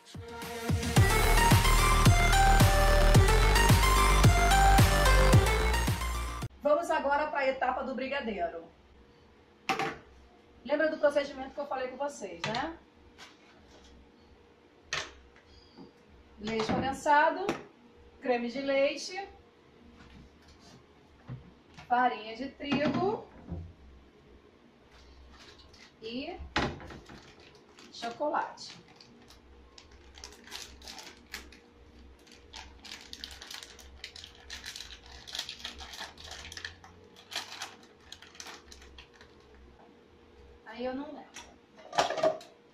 Vamos agora para a etapa do brigadeiro. Lembra do procedimento que eu falei com vocês, né? Leite condensado, creme de leite, farinha de trigo e chocolate. Aí eu não lembro.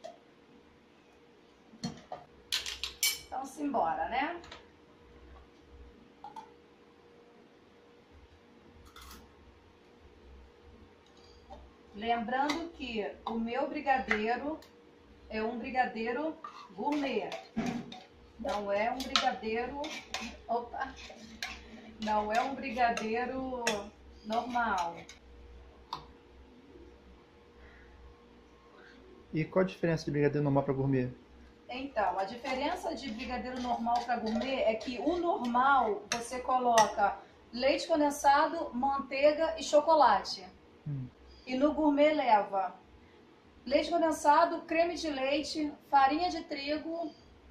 Então, simbora, né? Lembrando que o meu brigadeiro é um brigadeiro gourmet. Não é um brigadeiro... Opa! Não é um brigadeiro normal. E qual a diferença de brigadeiro normal para gourmet? Então, a diferença de brigadeiro normal para gourmet é que o normal você coloca leite condensado, manteiga e chocolate. E no gourmet leva leite condensado, creme de leite, farinha de trigo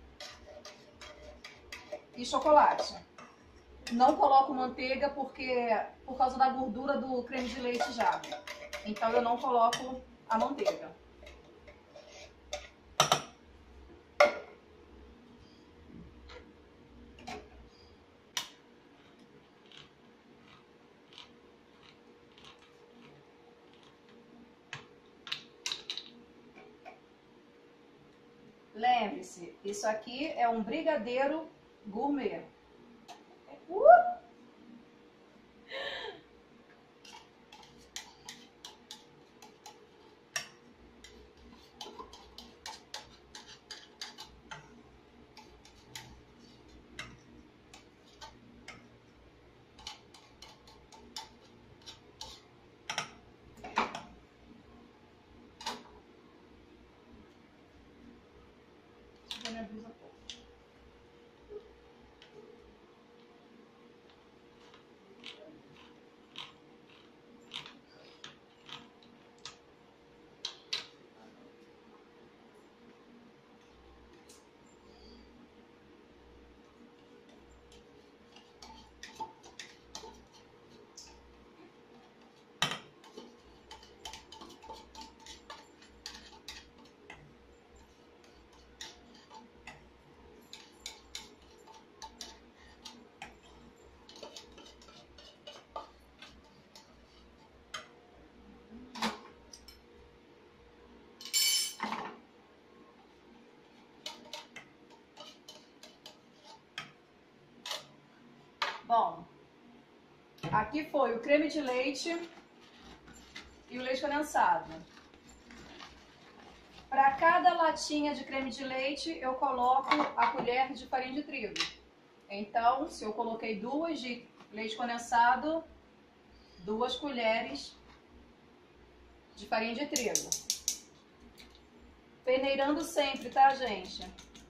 e chocolate. Não coloco manteiga porque por causa da gordura do creme de leite já. Então eu não coloco a manteiga. Lembre-se, isso aqui é um brigadeiro gourmet. Me avisa um pouco. Bom, aqui foi o creme de leite e o leite condensado. Para cada latinha de creme de leite, eu coloco a colher de farinha de trigo. Então, se eu coloquei 2 de leite condensado, 2 colheres de farinha de trigo. Peneirando sempre, tá, gente?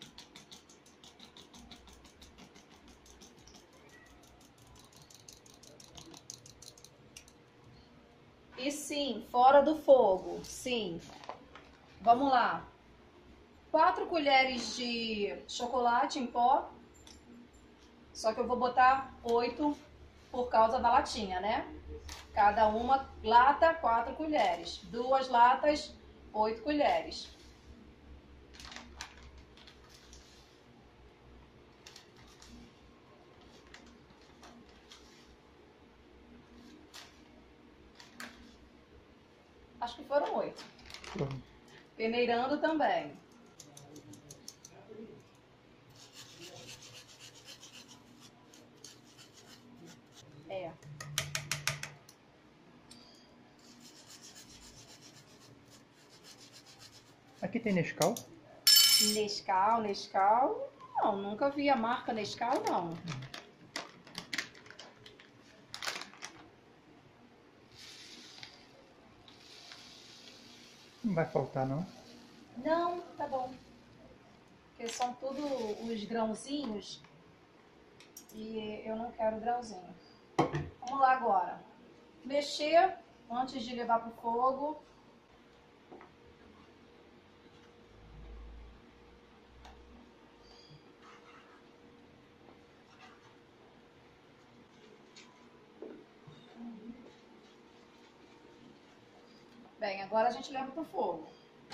E sim, fora do fogo, sim. Vamos lá. 4 colheres de chocolate em pó. Só que eu vou botar 8 por causa da latinha, né? Cada uma lata, 4 colheres. 2 latas, 8 colheres. Acho que foram 8. Peneirando também. É. Aqui tem Nescau? Nescau? Não, nunca vi a marca Nescau, não. Não vai faltar, não? Não, tá bom. porque são tudo os grãozinhos e eu não quero grãozinho. Vamos lá agora. Mexer antes de levar pro fogo. Bem, agora a gente leva pro fogo.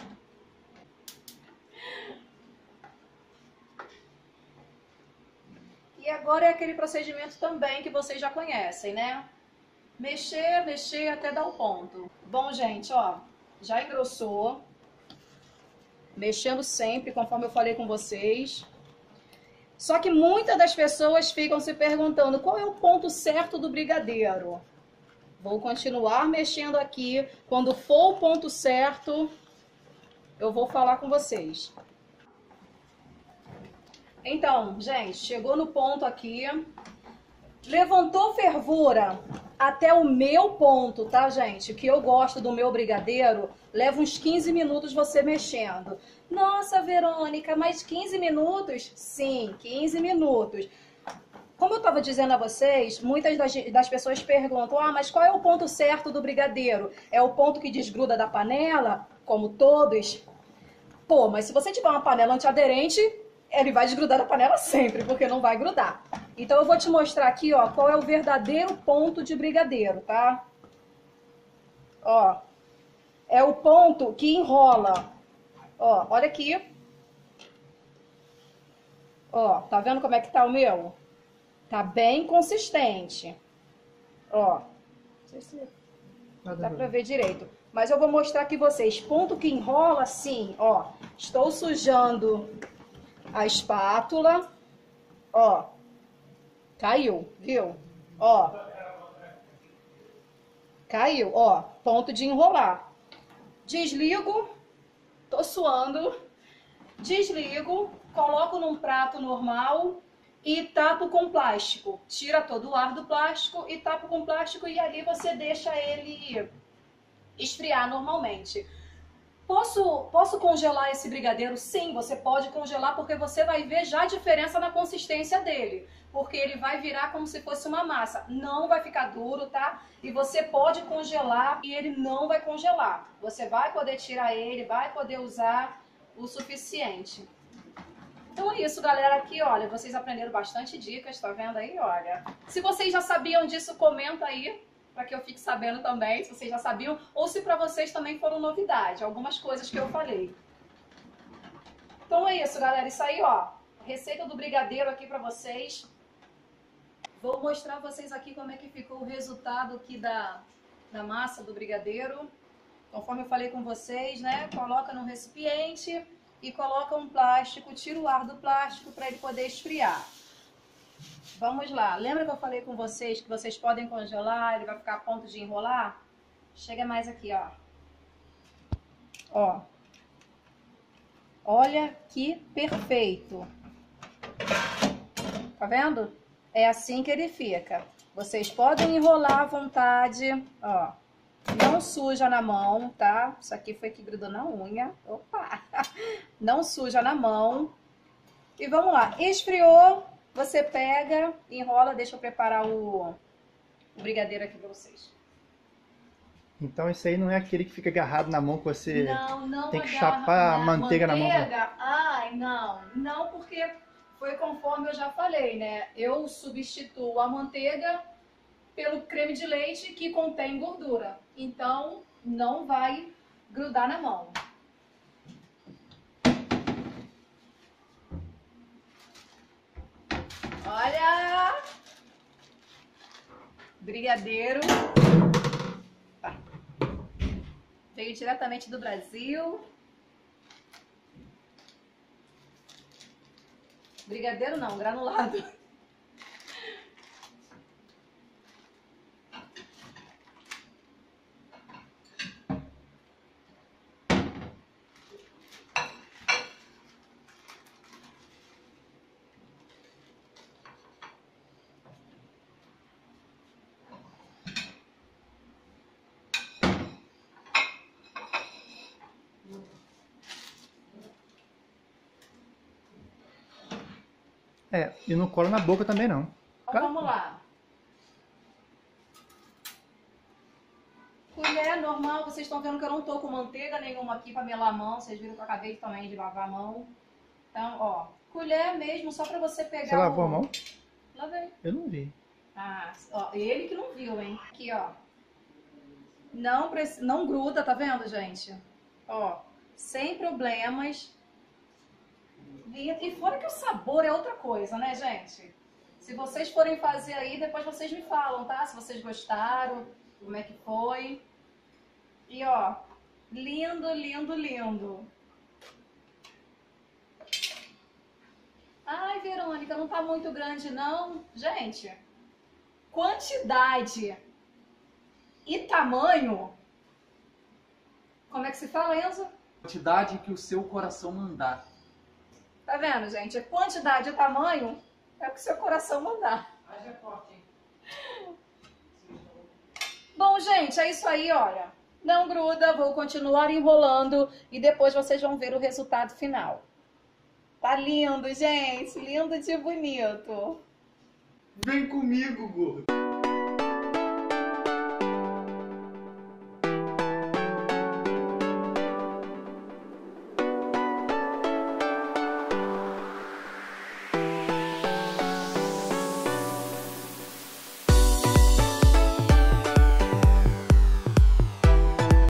E agora é aquele procedimento também que vocês já conhecem, né? Mexer, mexer até dar o ponto. Bom, gente, ó, já engrossou. Mexendo sempre, conforme eu falei com vocês. Só que muitas das pessoas ficam se perguntando qual é o ponto certo do brigadeiro. Vou continuar mexendo aqui. Quando for o ponto certo, eu vou falar com vocês. Então, gente, chegou no ponto aqui. Levantou fervura até o meu ponto, tá, gente? Que eu gosto do meu brigadeiro, leva uns 15 minutos você mexendo. Nossa, Verônica, mais 15 minutos? Sim, 15 minutos. Como eu estava dizendo a vocês, muitas das pessoas perguntam, ah, mas qual é o ponto certo do brigadeiro? É o ponto que desgruda da panela, como todos? Pô, mas se você tiver uma panela antiaderente, ele vai desgrudar da panela sempre, porque não vai grudar. Então eu vou te mostrar aqui, ó, qual é o verdadeiro ponto de brigadeiro, tá? Ó, é o ponto que enrola. Ó, olha aqui. Ó, tá vendo como é que tá o meu? Tá bem consistente. Ó, não sei se dá pra ver direito. Mas eu vou mostrar aqui vocês. Ponto que enrola assim, ó. Estou sujando a espátula. Ó. Caiu, viu? Ó. Caiu, ó. Ponto de enrolar. Desligo. Tô suando. Desligo. Coloco num prato normal. E tapo com plástico. Tira todo o ar do plástico e tapo com plástico e ali você deixa ele esfriar normalmente. Posso congelar esse brigadeiro? Sim, você pode congelar porque você vai ver já a diferença na consistência dele. Porque ele vai virar como se fosse uma massa. Não vai ficar duro, tá? E você pode congelar e ele não vai congelar. Você vai poder tirar ele, vai poder usar o suficiente. Então é isso, galera. Aqui, olha, vocês aprenderam bastante dicas, tá vendo aí? Olha, se vocês já sabiam disso, comenta aí, para que eu fique sabendo também, se vocês já sabiam, ou se para vocês também foram novidade, algumas coisas que eu falei. Então é isso, galera. Isso aí, ó, receita do brigadeiro aqui para vocês. Vou mostrar vocês aqui como é que ficou o resultado aqui da massa do brigadeiro. Conforme eu falei com vocês, né? Coloca no recipiente e coloca um plástico, tira o ar do plástico para ele poder esfriar. Vamos lá. Lembra que eu falei com vocês que vocês podem congelar, ele vai ficar a ponto de enrolar? Chega mais aqui, ó. Ó. Olha que perfeito. Tá vendo? É assim que ele fica. Vocês podem enrolar à vontade, ó. Não suja na mão, tá? Isso aqui foi que grudou na unha. Opa! Não suja na mão. E vamos lá. Esfriou, você pega, enrola. Deixa eu preparar o brigadeiro aqui pra vocês. Então esse aí não é aquele que fica agarrado na mão que você não tem que agarra chapar a manteiga na mão. Ai, não, porque foi conforme eu já falei, né? Eu substituo a manteiga pelo creme de leite que contém gordura. Então, não vai grudar na mão. Olha! Brigadeiro. Veio diretamente do Brasil. Brigadeiro não, granulado. É, e não cola na boca também não. Então vamos lá. Colher normal, vocês estão vendo que eu não tô com manteiga nenhuma aqui para melar a mão. Vocês viram que eu acabei também de lavar a mão. Então, ó, colher mesmo, só para você pegar. Você lavou a mão? Lavei. Eu não vi. Ah, ó, ele que não viu, hein? Aqui, ó. Não gruda, tá vendo, gente? Ó, sem problemas. E fora que o sabor é outra coisa, né, gente? Se vocês forem fazer aí, depois vocês me falam, tá? Se vocês gostaram, como é que foi. E ó, lindo, lindo, lindo. Ai, Verônica, não tá muito grande não. Gente, quantidade e tamanho... Como é que se fala, Enzo? Quantidade que o seu coração mandar. Tá vendo, gente? A quantidade e tamanho é o que seu coração mandar. Haja forte, hein? Bom, gente, é isso aí, olha. Não gruda, vou continuar enrolando e depois vocês vão ver o resultado final. Tá lindo, gente. Lindo de bonito. Vem comigo, gordo.